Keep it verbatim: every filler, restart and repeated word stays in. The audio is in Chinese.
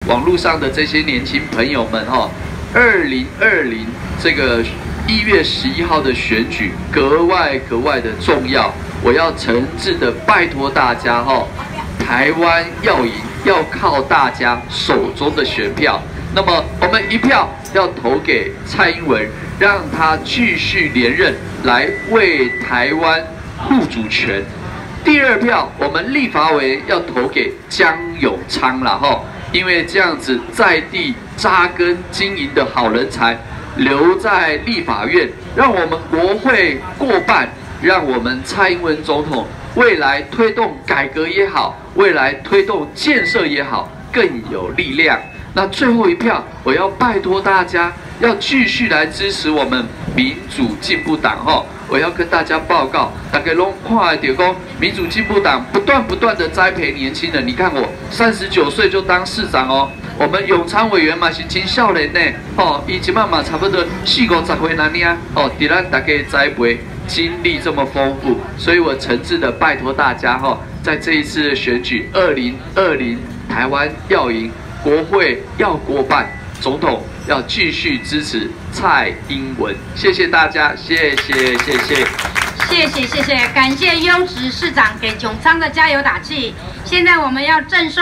网络上的这些年轻朋友们哈，二零二零这个一月十一号的选举格外格外的重要，我要诚挚的拜托大家哈，台湾要赢要靠大家手中的选票。那么我们一票要投给蔡英文，让他继续连任，来为台湾护主权。第二票，我们立法委要投给江永昌啦吼，因为这样子在地扎根经营的好人才留在立法院，让我们国会过半，让我们蔡英文总统未来推动改革也好，未来推动建设也好，更有力量。那最后一票，我要拜托大家要继续来支持我们民主进步党哈！我要跟大家报告，大家拢看得到，民主进步党不断不断的栽培年轻人。你看我三十九岁就当市长哦，我们永昌委员嘛是青少年呢，哦，伊即嘛嘛差不多四五十岁那呢，哦，伫咱大家栽培经历这么丰富，所以我诚挚的拜托大家哈，在这一次的选举，二零二零台湾要赢。国会要过半，总统要继续支持蔡英文。谢谢大家，谢谢谢谢， 谢谢谢谢，感谢优质市长给永昌的加油打气。现在我们要赠送。